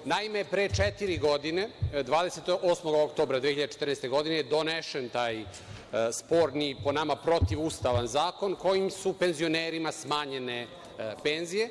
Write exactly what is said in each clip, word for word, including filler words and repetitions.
Naime, pre četiri godine, dvadeset osmog oktobra dve hiljade četrnaeste. godine, je donesen taj sporni, po nama protivustavan zakon kojim su penzionerima smanjene penzije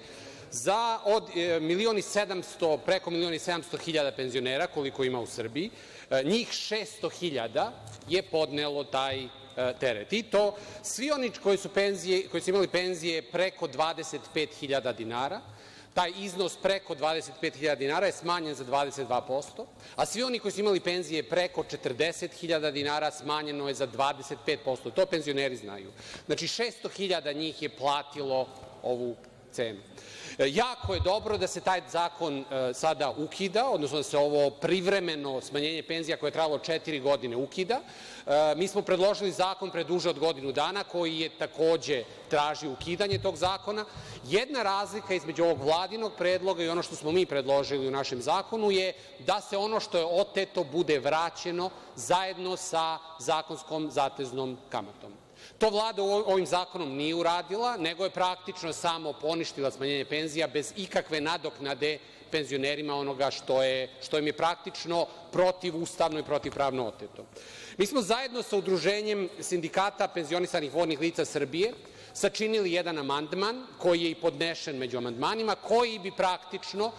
za od milion i sedamsto, preko milion i sedamsto hiljada penzionera, koliko ima u Srbiji. Njih šesto hiljada je podnelo taj teret. I to svi oni koji su imali penzije preko dvadeset pet hiljada dinara, taj iznos preko dvadeset pet hiljada dinara je smanjen za dvadeset dva posto, a svi oni koji su imali penzije preko četrdeset hiljada dinara smanjeno je za dvadeset pet posto. To penzioneri znaju. Znači, šesto hiljada njih je platilo ovu cenu. Jako je dobro da se taj zakon sada ukida, odnosno da se ovo privremeno smanjenje penzija koje je trajalo četiri godine ukida. Mi smo predložili zakon pre duže od godinu dana koji je takođe tražio ukidanje tog zakona. Jedna razlika između ovog Vladinog predloga i ono što smo mi predložili u našem zakonu je da se ono što je oteto bude vraćeno zajedno sa zakonskom zateznom kamatom. To Vlada ovim zakonom nije uradila, nego je praktično samo poništila smanjenje penzija bez ikakve nadoknade penzionerima onoga što im je praktično protivustavno i protivpravno oteto. Mi smo zajedno sa Udruženjem sindikata penzionisanih vojnih lica Srbije sačinili jedan amandman koji je i podnesen među amandmanima, koji bi praktično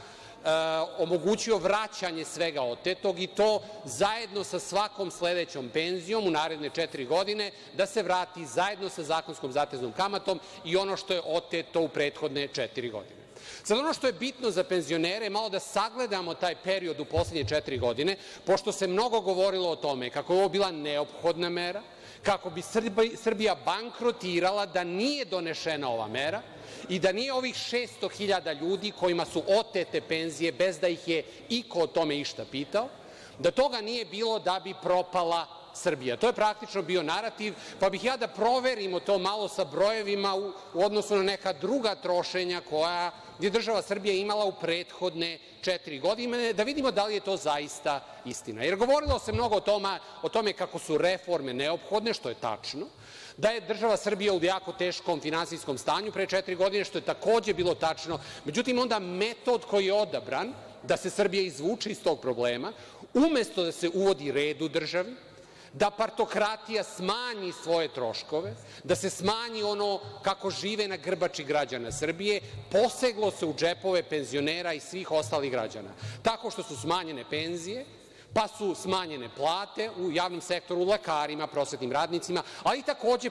omogućio vraćanje svega otetog i to zajedno sa svakom sledećom penzijom u naredne četiri godine da se vrati zajedno sa zakonskom zateznom kamatom i ono što je oteto u prethodne četiri godine. Sad, ono što je bitno za penzionere je malo da sagledamo taj period u poslednje četiri godine, pošto se mnogo govorilo o tome kako je ovo bila neophodna mera, kako bi Srbija bankrotirala da nije donešena ova mera i da nije ovih šesto hiljada ljudi kojima su otete penzije bez da ih je iko o tome išta pitao, da toga nije bilo da bi propala Srbija. To je praktično bio narativ, pa bih ja da proverimo to malo sa brojevima u odnosu na neka druga trošenja koja je država Srbija imala u prethodne četiri godine, da vidimo da li je to zaista istina. Jer govorilo se mnogo o tome kako su reforme neophodne, što je tačno, da je država Srbija u jako teškom finansijskom stanju pre četiri godine, što je takođe bilo tačno. Međutim, onda metod koji je odabran da se Srbija izvuče iz tog problema, umesto da se uvodi red u državi, da partokratija smanji svoje troškove, da se smanji ono kako žive na grbači građana Srbije, poseglo se u džepove penzionera i svih ostalih građana, tako što su smanjene penzije, pa su smanjene plate u javnom sektoru, lekarima, prosvetnim radnicima, ali takođe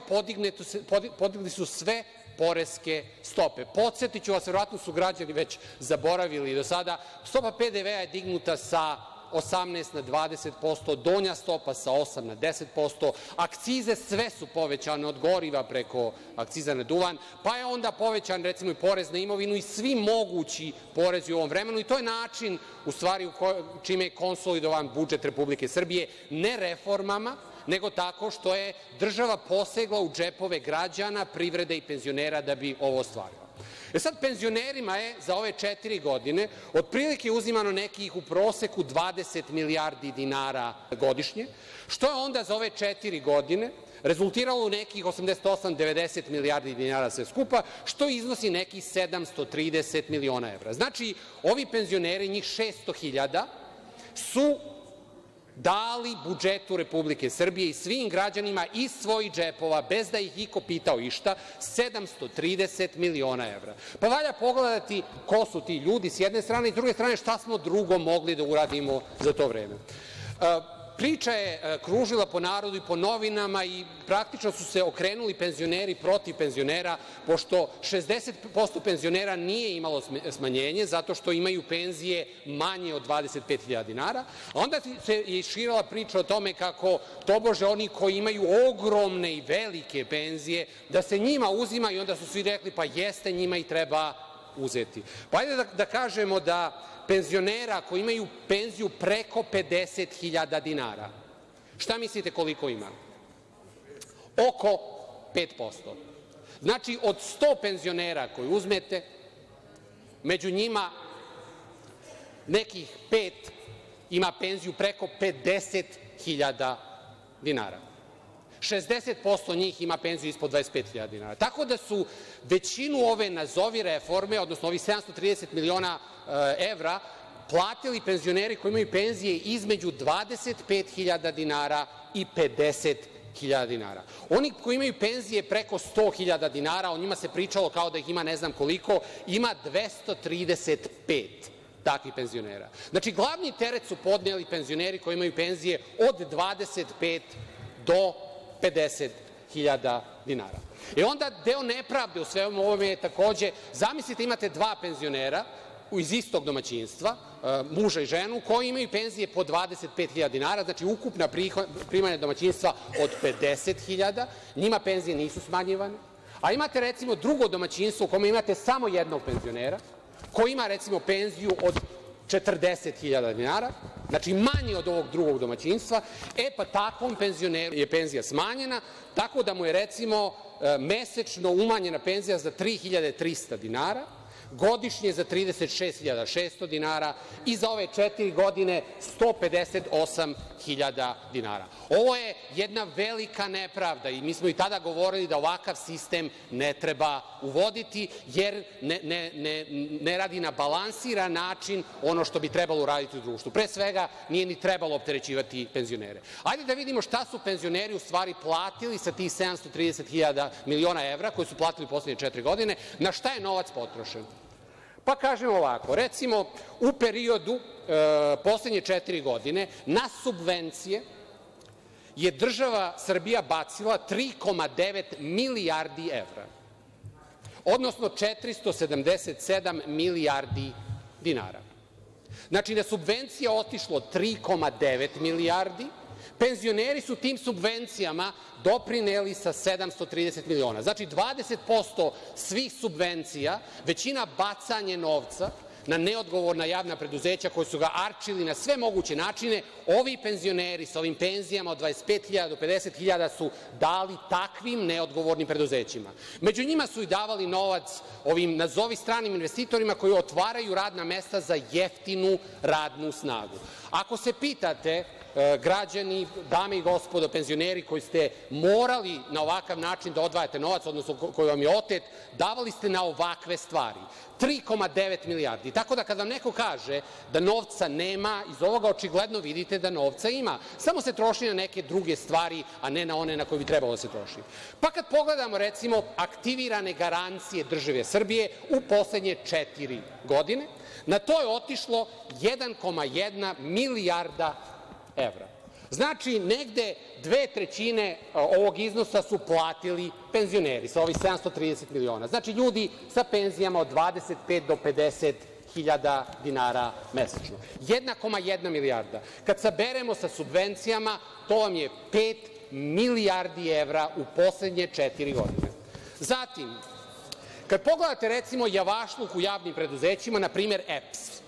podigli su sve poreske stope. Podsetiću vas, verovatno su građani već zaboravili do sada, stopa pe de ve a je dignuta sa osamnaest na dvadeset posto, donja stopa sa osam na deset posto, akcize sve su povećane od goriva preko akciza na duvan, pa je onda povećan recimo i porez na imovinu i svi mogući porezi u ovom vremenu i to je način u stvari čime je konsolidovan budžet Republike Srbije, ne reformama, nego tako što je država posegla u džepove građana, privrede i penzionera da bi ovo ostvarila. E sad, penzionerima je za ove četiri godine otprilike uzimano nekih u proseku dvadeset milijardi dinara godišnje, što je onda za ove četiri godine rezultiralo u nekih osamdeset osam do devedeset milijardi dinara sve skupa, što iznosi nekih sedamsto trideset miliona evra. Znači, ovi penzioneri, njih šesto hiljada, su dali budžetu Republike Srbije i svim građanima iz svojih džepova, bez da ih iko pitao išta, sedamsto trideset miliona evra. Pa valja pogledati ko su ti ljudi s jedne strane i s druge strane šta smo drugo mogli da uradimo za to vreme. Priča je kružila po narodu i po novinama i praktično su se okrenuli penzioneri protiv penzionera, pošto šezdeset posto penzionera nije imalo smanjenje zato što imaju penzije manje od dvadeset pet hiljada dinara, a onda se je širila priča o tome kako tobože oni koji imaju ogromne i velike penzije, da se njima uzima i onda su svi rekli pa jeste, njima i treba uzeti. Pa hajde da kažemo da penzionera koji imaju penziju preko pedeset hiljada dinara, šta mislite koliko ima? Oko pet posto. Znači, od sto penzionera koje uzmete, među njima nekih pet ima penziju preko pedeset hiljada dinara. šezdeset posto njih ima penziju ispod dvadeset pet hiljada dinara. Tako da su većinu ove nazovi reforme, odnosno ovih sedamsto trideset miliona evra, platili penzioneri koji imaju penzije između dvadeset pet hiljada dinara i pedeset hiljada dinara. Oni koji imaju penzije preko sto hiljada dinara, o njima se pričalo kao da ih ima ne znam koliko, ima dvesta trideset pet takvih penzionera. Znači, glavni teret su podneli penzioneri koji imaju penzije od dvadeset pet do pedeset hiljada dinara. I onda deo nepravde u svemu ovome je takođe, zamislite imate dva penzionera iz istog domaćinstva, muža i ženu, koji imaju penzije po dvadeset pet hiljada dinara, znači ukupna primanja domaćinstva od pedeset hiljada, njima penzije nisu smanjivane, a imate recimo drugo domaćinstvo u kome imate samo jednog penzionera, koji ima recimo penziju od četrdeset hiljada dinara, znači manje od ovog drugog domaćinstva, e pa takvom penzioneru je penzija smanjena, tako da mu je recimo mesečno umanjena penzija za tri hiljade trista dinara, godišnje za trideset šest hiljada šesto dinara i za ove četiri godine sto pedeset osam hiljada dinara. Ovo je jedna velika nepravda i mi smo i tada govorili da ovakav sistem ne treba uvoditi, jer ne, ne, ne, ne radi na balansiran način ono što bi trebalo uraditi u društvu. Pre svega, nije ni trebalo opterećivati penzionere. Hajde da vidimo šta su penzioneri u stvari platili sa tih sedamsto trideset hiljada miliona evra koje su platili u poslednje četiri godine, na šta je novac potrošen. Pa kažemo ovako, recimo u periodu e, poslednje četiri godine na subvencije je država Srbija bacila tri zarez devet milijardi evra, odnosno četiristo sedamdeset sedam milijardi dinara. Znači, na subvencije je otišlo tri zarez devet milijardi, penzioneri su tim subvencijama doprineli sa sedamsto trideset miliona. Znači, dvadeset posto svih subvencija, većina bacanje novca na neodgovorna javna preduzeća koja su ga arčili na sve moguće načine, ovi penzioneri sa ovim penzijama od dvadeset pet hiljada do pedeset hiljada su dali takvim neodgovornim preduzećima. Među njima su i davali novac ovim nazovi stranim investitorima koji otvaraju radna mesta za jeftinu radnu snagu. Ako se pitate, građani, dame i gospodo, penzioneri koji ste morali na ovakav način da odvajate novac, odnosno koji vam je otet, davali ste na ovakve stvari. tri zarez devet milijardi. Tako da kad vam neko kaže da novca nema, iz ovoga očigledno vidite da novca ima. Samo se troši na neke druge stvari, a ne na one na koje bi trebalo da se troši. Pa kad pogledamo recimo aktivirane garancije države Srbije u poslednje četiri godine, na to je otišlo jedan zarez jedna milijarda evra. Znači, negde dve trećine ovog iznosa su platili penzioneri sa ovih sedamsto trideset miliona. Znači, ljudi sa penzijama od dvadeset pet do pedeset hiljada dinara mesečno. jedna zarez jedna milijarda. Kad saberemo sa subvencijama, to vam je pet milijardi evra u poslednje četiri godine. Zatim, kad pogledate recimo javašluk u javnim preduzećima, na primer E P S,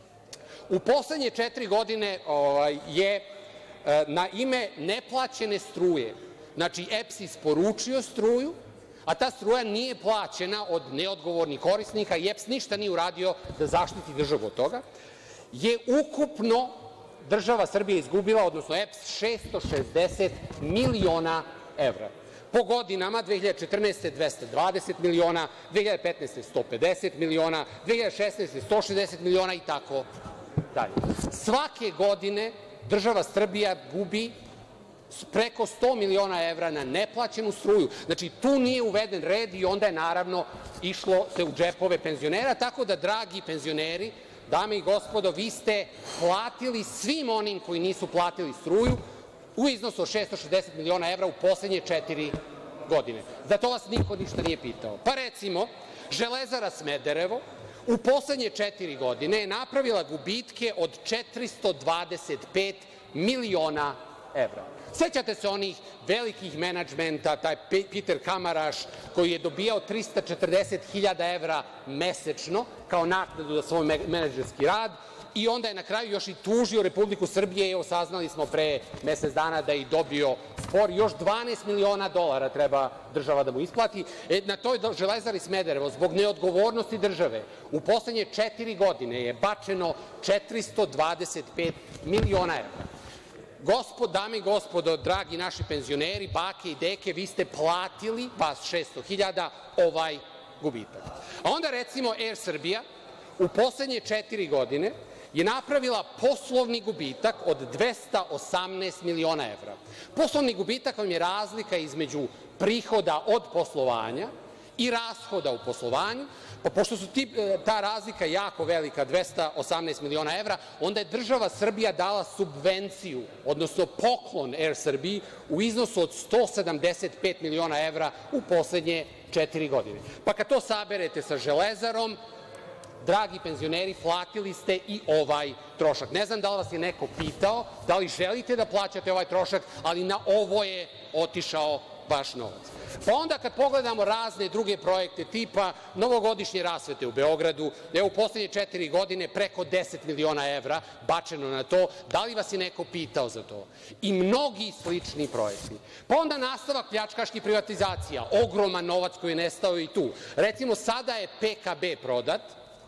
u poslednje četiri godine je na ime neplaćene struje, znači E P S isporučio struju, a ta struja nije plaćena od neodgovornih korisnika i E P S ništa nije uradio da zaštiti državu od toga, je ukupno država Srbija izgubila, odnosno E P S, šesto šezdeset miliona evra. Po godinama, dve hiljade četrnaeste. dvesta dvadeset miliona, dve hiljade petnaeste. sto pedeset miliona, dve hiljade šesnaeste. sto šezdeset miliona i tako dalje. Svake godine država Srbija gubi preko sto miliona evra na neplaćenu struju. Znači, tu nije uveden red i onda je naravno išlo se u džepove penzionera, tako da, dragi penzioneri, dame i gospodo, vi ste platili svim onim koji nisu platili struju u iznosu od šesto šezdeset miliona evra u poslednje četiri godine. Za to vas niko ništa nije pitao. Pa recimo, Železara Smederevo u poslednje četiri godine je napravila gubitke od četiristo dvadeset pet miliona evra. Sećate se onih velikih menadžmenta, taj Piter Kamaraš koji je dobijao trista četrdeset hiljada evra mesečno kao naknadu za svoj menadžerski rad i onda je na kraju još i tužio Republiku Srbije i evo saznali smo pre mesec dana da je i dobio spor. Još dvanaest miliona dolara treba država da mu isplati. Na toj Železari Smederevo zbog neodgovornosti države u poslednje četiri godine je bačeno četiristo dvadeset pet miliona evra. Dame i gospodo, dragi naši penzioneri, bake i deke, vi ste platili, vas šesto hiljada, ovaj gubitak. A onda recimo Er Srbija u poslednje četiri godine je napravila poslovni gubitak od dvesta osamnaest miliona evra. Poslovni gubitak vam je razlika između prihoda od poslovanja i rashoda u poslovanju, pa pošto su ta razlika jako velika, dvesta osamnaest miliona evra, onda je država Srbija dala subvenciju, odnosno poklon Er Srbiji u iznosu od sto sedamdeset pet miliona evra u poslednje četiri godine. Pa kad to saberete sa Železarom, dragi penzioneri, platili ste i ovaj trošak. Ne znam da li vas je neko pitao, da li želite da plaćate ovaj trošak, ali na ovo je otišao vaš novac. Pa onda kad pogledamo razne druge projekte tipa novogodišnje rasvete u Beogradu, evo u poslednje četiri godine preko deset miliona evra bačeno na to, da li vas je neko pitao za to? I mnogi slični projekti. Pa onda nastavak pljačkaških privatizacija, ogroman novac koji je nestao i tu. Recimo, sada je P K B prodat,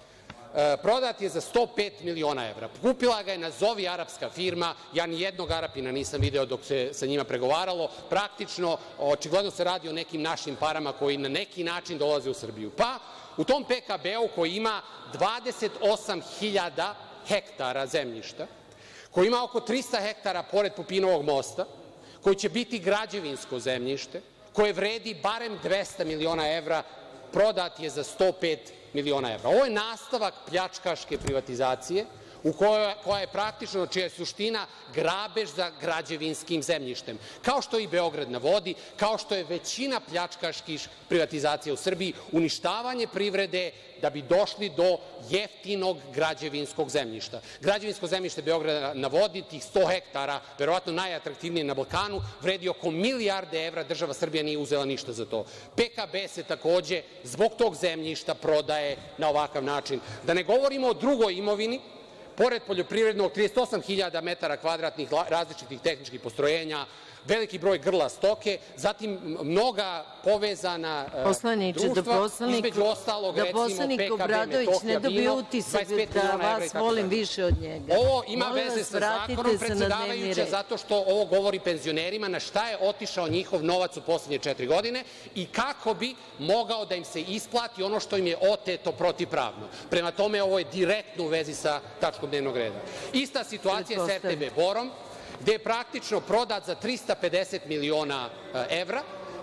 prodat je za sto pet miliona evra. Kupila ga je nazovi arapska firma, ja ni jednog Arapina nisam video dok se sa njima pregovaralo, praktično, očigledno se radi o nekim našim parama koji na neki način dolaze u Srbiju. Pa u tom P K B-u koji ima dvadeset osam hiljada hektara zemljišta, koji ima oko trista hektara pored Pupinovog mosta, koji će biti građevinsko zemljište, koje vredi barem dvesta miliona evra, prodat je za sto pet miliona evra. Ovo je nastavak pljačkaške privatizacije koja je praktično, čija je suština grabež za građevinskim zemljištem, kao što je i Beograd na vodi, kao što je većina pljačkaških privatizacija u Srbiji, uništavanje privrede da bi došli do jeftinog građevinskog zemljišta. Građevinsko zemljište Beograda na vodi, tih sto hektara, verovatno najatraktivnije na Balkanu, vredi oko milijarde evra, država Srbija nije uzela ništa za to. P K B se takođe zbog tog zemljišta prodaje na ovakav način. Da ne govorimo o drugoj imovini, pored poljoprivrednog, trideset osam hiljada metara kvadratnih različitih tehničkih postrojenja, veliki broj grla stoke, zatim mnoga povezana društva, između ostalog, recimo, P K B Metohija vino, dvadeset pet miliona evra i tako dalje. Ovo ima veze sa zakonom, predsedavajuća, zato što ovo govori penzionerima na šta je otišao njihov novac u poslednje četiri godine i kako bi mogao da im se isplati ono što im je oteto protivpravno. Prema tome, ovo je direktno u vezi sa tačkom dnevnog reda. Ista situacija sa Er Te Be Borom, gde je praktično prodat za trista pedeset miliona evra.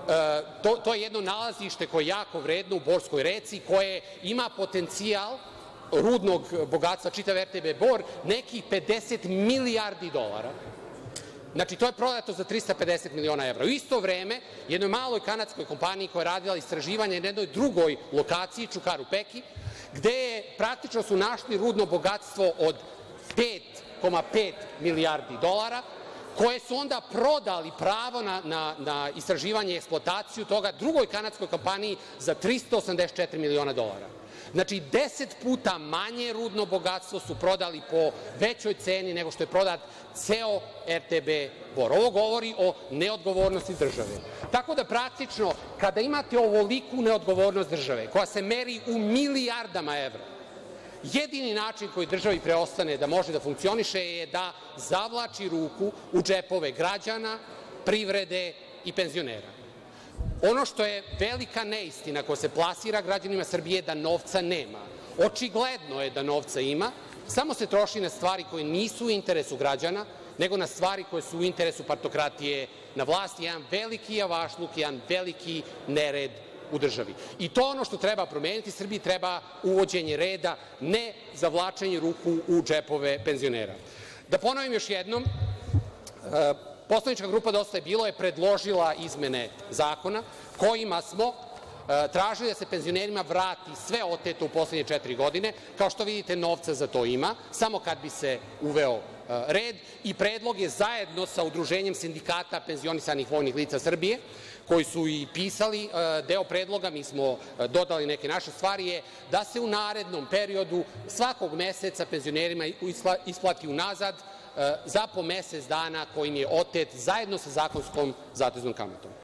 To je jedno nalazište koje je jako vredno u Borskoj reci, koje ima potencijal rudnog bogatstva, čitav Er Te Be Bor, nekih pedeset milijardi dolara. Znači, to je prodato za trista pedeset miliona evra. U isto vreme, jednoj maloj kanadskoj kompaniji koja je radila istraživanje na jednoj drugoj lokaciji, Čukaru Peki, gde praktično su našli rudno bogatstvo od pet zarez pet milijardi dolara, koje su onda prodali pravo na istraživanje i eksploataciju toga drugoj kanadskoj kompaniji za trista osamdeset četiri miliona dolara. Znači, deset puta manje rudno bogatstvo su prodali po većoj ceni nego što je prodat ceo Er Te Be Bor. Ovo govori o neodgovornosti države. Tako da, praktično, kada imate ovoliku neodgovornost države, koja se meri u milijardama evra, jedini način koji državi preostane da može da funkcioniše je da zavlači ruku u džepove građana, privrede i penzionera. Ono što je velika neistina koja se plasira građanima Srbije je da novca nema. Očigledno je da novca ima, samo se troši na stvari koje nisu u interesu građana, nego na stvari koje su u interesu partokratije na vlasti, jedan veliki javašluk, jedan veliki nered u državi. I to je ono što treba promeniti. Srbiji treba uvođenje reda, ne zavlačenje ruku u džepove penzionera. Da ponovim još jednom, poslanička grupa Dosta je bilo je predložila izmene zakona kojima smo tražili da se penzionerima vrati sve oteto u poslednje četiri godine. Kao što vidite, novca za to ima, samo kad bi se uveo red, i predlog je zajedno sa Udruženjem sindikata penzionisanih vojnih lica Srbije, koji su i pisali deo predloga, mi smo dodali neke naše stvari, je da se u narednom periodu svakog meseca penzionerima isplati unazad za po mesec dana koji im je otet zajedno sa zakonskom zateznom kamatom.